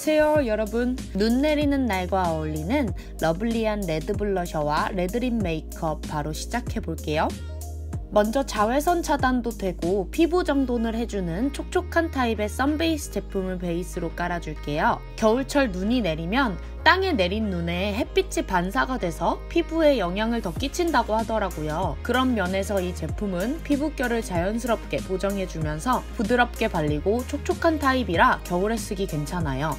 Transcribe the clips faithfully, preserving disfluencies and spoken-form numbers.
안녕하세요 여러분. 눈 내리는 날과 어울리는 러블리한 레드 블러셔와 레드립 메이크업 바로 시작해 볼게요. 먼저 자외선 차단도 되고 피부 정돈을 해주는 촉촉한 타입의 선베이스 제품을 베이스로 깔아줄게요. 겨울철 눈이 내리면 땅에 내린 눈에 햇빛이 반사가 돼서 피부에 영향을 더 끼친다고 하더라고요. 그런 면에서 이 제품은 피부결을 자연스럽게 보정해주면서 부드럽게 발리고 촉촉한 타입이라 겨울에 쓰기 괜찮아요.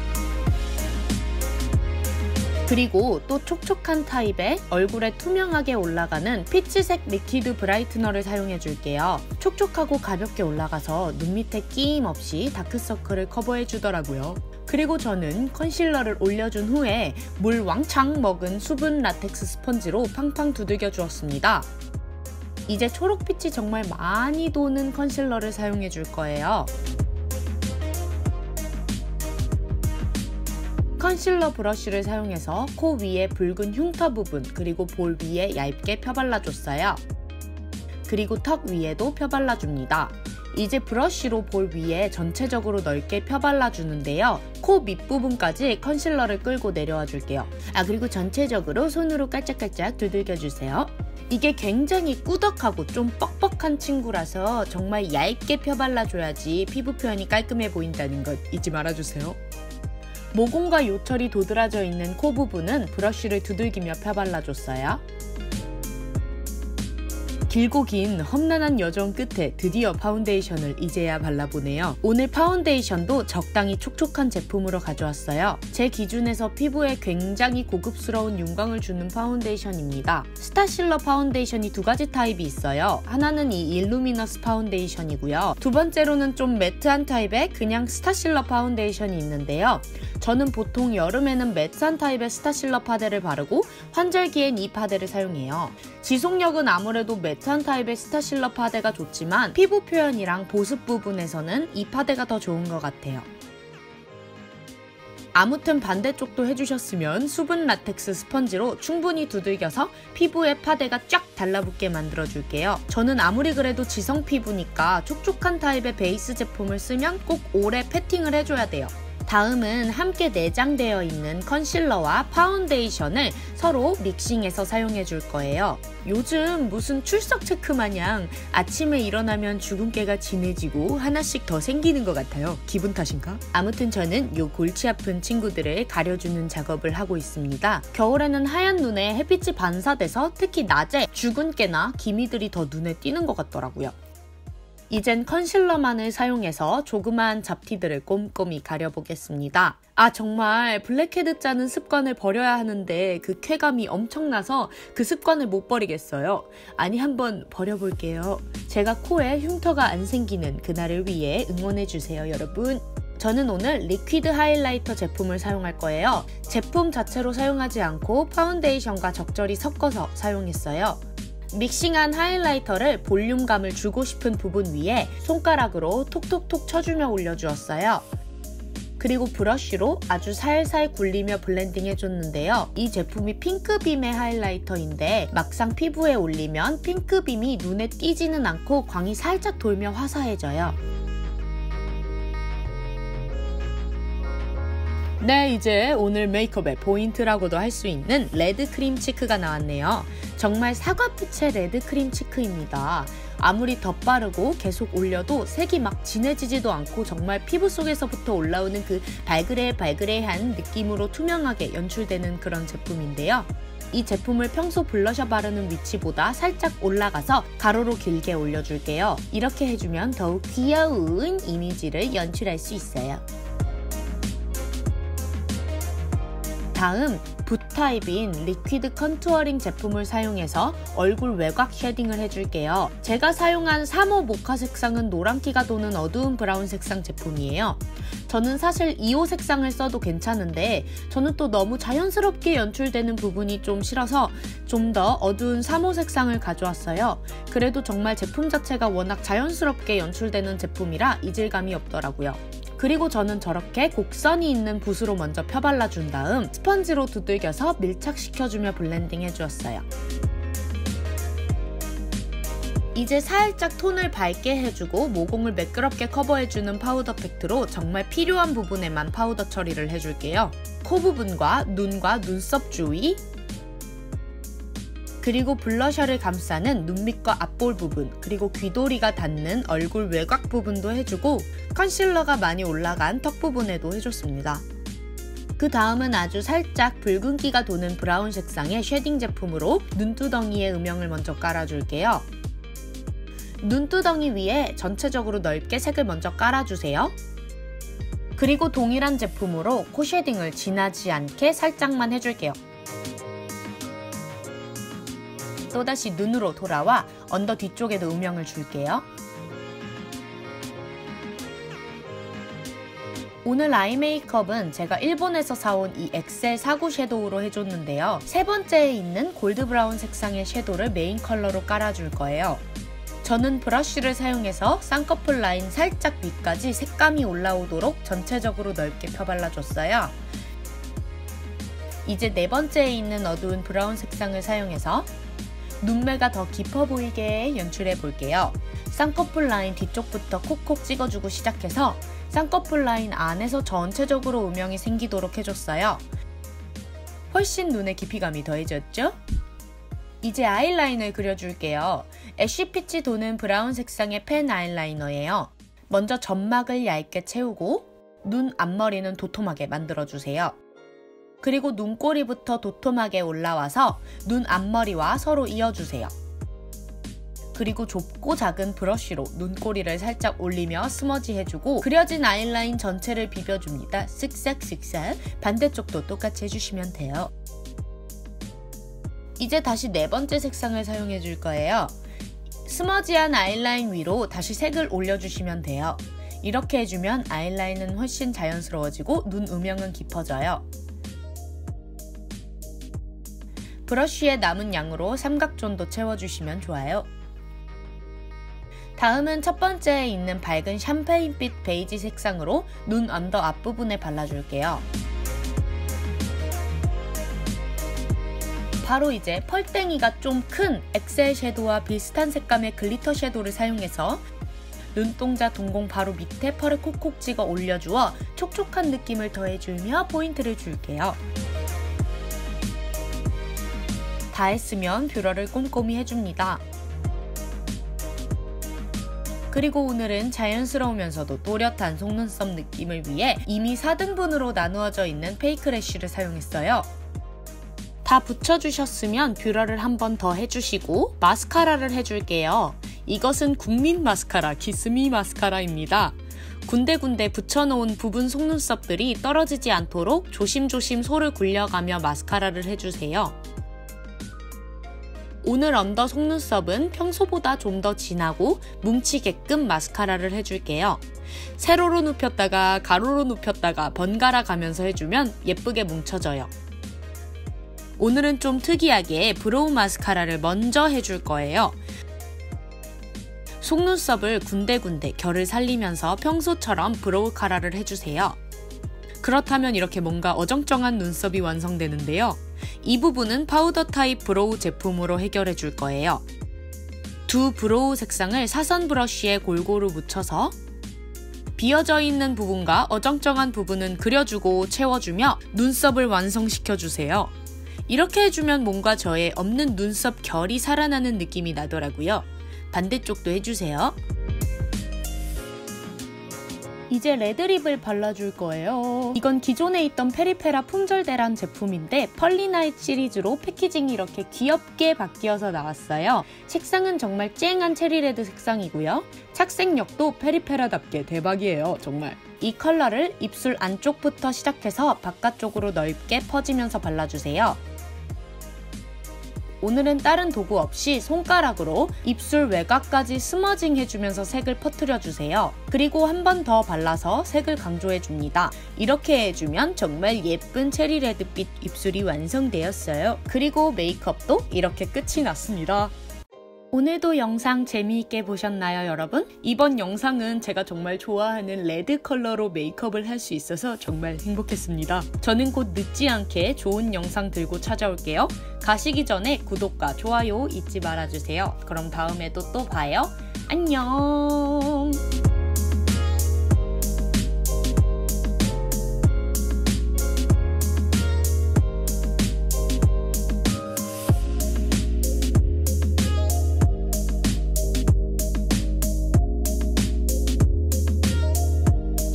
그리고 또 촉촉한 타입의 얼굴에 투명하게 올라가는 피치색 리퀴드 브라이트너를 사용해줄게요. 촉촉하고 가볍게 올라가서 눈 밑에 끼임 없이 다크서클을 커버해주더라고요. 그리고 저는 컨실러를 올려준 후에 물 왕창 먹은 수분 라텍스 스펀지로 팡팡 두들겨 주었습니다. 이제 초록빛이 정말 많이 도는 컨실러를 사용해 줄 거예요. 컨실러 브러쉬를 사용해서 코 위에 붉은 흉터 부분 그리고 볼 위에 얇게 펴발라줬어요. 그리고 턱 위에도 펴발라줍니다. 이제 브러쉬로 볼 위에 전체적으로 넓게 펴발라주는데요. 코 밑부분까지 컨실러를 끌고 내려와 줄게요. 아 그리고 전체적으로 손으로 깔짝깔짝 두들겨주세요. 이게 굉장히 꾸덕하고 좀 뻑뻑한 친구라서 정말 얇게 펴발라줘야지 피부 표현이 깔끔해 보인다는 것 잊지 말아주세요. 모공과 요철이 도드라져 있는 코 부분은 브러쉬를 두들기며 펴발라줬어요. 길고 긴 험난한 여정 끝에 드디어 파운데이션을 이제야 발라보네요. 오늘 파운데이션도 적당히 촉촉한 제품으로 가져왔어요. 제 기준에서 피부에 굉장히 고급스러운 윤광을 주는 파운데이션입니다. 스타실러 파운데이션이 두 가지 타입이 있어요. 하나는 이 일루미너스 파운데이션이고요. 두 번째로는 좀 매트한 타입의 그냥 스타실러 파운데이션이 있는데요. 저는 보통 여름에는 매트한 타입의 스타실러 파데를 바르고 환절기엔 이 파데를 사용해요. 지속력은 아무래도 매트한 타입의 스타실러 파데가 좋지만 피부 표현이랑 보습 부분에서는 이 파데가 더 좋은 것 같아요. 아무튼 반대쪽도 해주셨으면 수분 라텍스 스펀지로 충분히 두들겨서 피부에 파데가 쫙 달라붙게 만들어줄게요. 저는 아무리 그래도 지성 피부니까 촉촉한 타입의 베이스 제품을 쓰면 꼭 오래 패팅을 해줘야 돼요. 다음은 함께 내장되어 있는 컨실러와 파운데이션을 서로 믹싱해서 사용해 줄 거예요. 요즘 무슨 출석 체크 마냥 아침에 일어나면 주근깨가 진해지고 하나씩 더 생기는 것 같아요. 기분 탓인가? 아무튼 저는 요 골치 아픈 친구들을 가려주는 작업을 하고 있습니다. 겨울에는 하얀 눈에 햇빛이 반사돼서 특히 낮에 주근깨나 기미들이 더 눈에 띄는 것 같더라고요. 이젠 컨실러만을 사용해서 조그마한 잡티들을 꼼꼼히 가려보겠습니다. 아 정말 블랙헤드 짜는 습관을 버려야 하는데 그 쾌감이 엄청나서 그 습관을 못 버리겠어요. 아니 한번 버려볼게요. 제가 코에 흉터가 안 생기는 그날을 위해 응원해주세요 여러분. 저는 오늘 리퀴드 하이라이터 제품을 사용할 거예요. 제품 자체로 사용하지 않고 파운데이션과 적절히 섞어서 사용했어요. 믹싱한 하이라이터를 볼륨감을 주고 싶은 부분 위에 손가락으로 톡톡톡 쳐주며 올려주었어요. 그리고 브러쉬로 아주 살살 굴리며 블렌딩 해줬는데요. 이 제품이 핑크빔의 하이라이터인데 막상 피부에 올리면 핑크빔이 눈에 띄지는 않고 광이 살짝 돌며 화사해져요. 네, 이제 오늘 메이크업의 포인트라고도 할 수 있는 레드 크림 치크가 나왔네요. 정말 사과빛의 레드 크림 치크입니다. 아무리 덧바르고 계속 올려도 색이 막 진해지지도 않고 정말 피부 속에서부터 올라오는 그 발그레발그레한 느낌으로 투명하게 연출되는 그런 제품인데요. 이 제품을 평소 블러셔 바르는 위치보다 살짝 올라가서 가로로 길게 올려줄게요. 이렇게 해주면 더욱 귀여운 이미지를 연출할 수 있어요. 다음 붓타입인 리퀴드 컨투어링 제품을 사용해서 얼굴 외곽 쉐딩을 해줄게요. 제가 사용한 삼 호 모카 색상은 노란기가 도는 어두운 브라운 색상 제품이에요. 저는 사실 이 호 색상을 써도 괜찮은데 저는 또 너무 자연스럽게 연출되는 부분이 좀 싫어서 좀 더 어두운 삼 호 색상을 가져왔어요. 그래도 정말 제품 자체가 워낙 자연스럽게 연출되는 제품이라 이질감이 없더라고요. 그리고 저는 저렇게 곡선이 있는 붓으로 먼저 펴발라준 다음 스펀지로 두들겨서 밀착시켜주며 블렌딩 해주었어요. 이제 살짝 톤을 밝게 해주고 모공을 매끄럽게 커버해주는 파우더 팩트로 정말 필요한 부분에만 파우더 처리를 해줄게요. 코 부분과 눈과 눈썹 주위, 그리고 블러셔를 감싸는 눈밑과 앞볼 부분, 그리고 귀도리가 닿는 얼굴 외곽 부분도 해주고 컨실러가 많이 올라간 턱 부분에도 해줬습니다. 그 다음은 아주 살짝 붉은기가 도는 브라운 색상의 쉐딩 제품으로 눈두덩이에 음영을 먼저 깔아줄게요. 눈두덩이 위에 전체적으로 넓게 색을 먼저 깔아주세요. 그리고 동일한 제품으로 코 쉐딩을 진하지 않게 살짝만 해줄게요. 또다시 눈으로 돌아와 언더 뒤쪽에도 음영을 줄게요. 오늘 아이 메이크업은 제가 일본에서 사온 이 엑셀 사구 섀도우로 해줬는데요. 세 번째에 있는 골드 브라운 색상의 섀도우를 메인 컬러로 깔아줄 거예요. 저는 브러쉬를 사용해서 쌍꺼풀 라인 살짝 위까지 색감이 올라오도록 전체적으로 넓게 펴발라줬어요. 이제 네 번째에 있는 어두운 브라운 색상을 사용해서 눈매가 더 깊어 보이게 연출해 볼게요. 쌍꺼풀 라인 뒤쪽부터 콕콕 찍어주고 시작해서 쌍꺼풀 라인 안에서 전체적으로 음영이 생기도록 해줬어요. 훨씬 눈에 깊이감이 더해졌죠? 이제 아이라인을 그려줄게요. 애쉬피치 도는 브라운 색상의 펜 아이라이너예요. 먼저 점막을 얇게 채우고 눈 앞머리는 도톰하게 만들어주세요. 그리고 눈꼬리부터 도톰하게 올라와서 눈 앞머리와 서로 이어주세요. 그리고 좁고 작은 브러쉬로 눈꼬리를 살짝 올리며 스머지 해주고 그려진 아이라인 전체를 비벼줍니다. 쓱싹쓱싹. 반대쪽도 똑같이 해주시면 돼요. 이제 다시 네 번째 색상을 사용해 줄 거예요. 스머지한 아이라인 위로 다시 색을 올려주시면 돼요. 이렇게 해주면 아이라인은 훨씬 자연스러워지고 눈 음영은 깊어져요. 브러쉬에 남은 양으로 삼각존도 채워주시면 좋아요. 다음은 첫 번째에 있는 밝은 샴페인빛 베이지 색상으로 눈 언더 앞부분에 발라줄게요. 바로 이제 펄땡이가 좀 큰 엑셀 섀도우와 비슷한 색감의 글리터 섀도우를 사용해서 눈동자 동공 바로 밑에 펄을 콕콕 찍어 올려주어 촉촉한 느낌을 더해주며 포인트를 줄게요. 다 했으면 뷰러를 꼼꼼히 해줍니다. 그리고 오늘은 자연스러우면서도 또렷한 속눈썹 느낌을 위해 이미 사 등분으로 나누어져 있는 페이크 래쉬를 사용했어요. 다 붙여주셨으면 뷰러를 한 번 더 해주시고 마스카라를 해줄게요. 이것은 국민 마스카라 키스미 마스카라입니다. 군데군데 붙여놓은 부분 속눈썹들이 떨어지지 않도록 조심조심 솔을 굴려가며 마스카라를 해주세요. 오늘 언더 속눈썹은 평소보다 좀 더 진하고 뭉치게끔 마스카라를 해줄게요. 세로로 눕혔다가 가로로 눕혔다가 번갈아 가면서 해주면 예쁘게 뭉쳐져요. 오늘은 좀 특이하게 브로우 마스카라를 먼저 해줄 거예요. 속눈썹을 군데군데 결을 살리면서 평소처럼 브로우 카라를 해주세요. 그렇다면 이렇게 뭔가 어정쩡한 눈썹이 완성되는데요. 이 부분은 파우더 타입 브로우 제품으로 해결해 줄 거예요. 두 브로우 색상을 사선 브러쉬에 골고루 묻혀서 비어져 있는 부분과 어정쩡한 부분은 그려주고 채워주며 눈썹을 완성시켜주세요. 이렇게 해주면 뭔가 저의 없는 눈썹 결이 살아나는 느낌이 나더라고요. 반대쪽도 해주세요. 이제 레드립을 발라줄 거예요. 이건 기존에 있던 페리페라 품절대란 제품인데 펄리나잇 시리즈로 패키징이 이렇게 귀엽게 바뀌어서 나왔어요. 색상은 정말 쨍한 체리레드 색상이고요. 착색력도 페리페라답게 대박이에요. 정말. 이 컬러를 입술 안쪽부터 시작해서 바깥쪽으로 넓게 퍼지면서 발라주세요. 오늘은 다른 도구 없이 손가락으로 입술 외곽까지 스머징 해주면서 색을 퍼뜨려주세요. 그리고 한 번 더 발라서 색을 강조해줍니다. 이렇게 해주면 정말 예쁜 체리레드빛 입술이 완성되었어요. 그리고 메이크업도 이렇게 끝이 났습니다. 오늘도 영상 재미있게 보셨나요, 여러분? 이번 영상은 제가 정말 좋아하는 레드 컬러로 메이크업을 할 수 있어서 정말 행복했습니다. 저는 곧 늦지 않게 좋은 영상 들고 찾아올게요. 가시기 전에 구독과 좋아요 잊지 말아주세요. 그럼 다음에도 또 봐요. 안녕!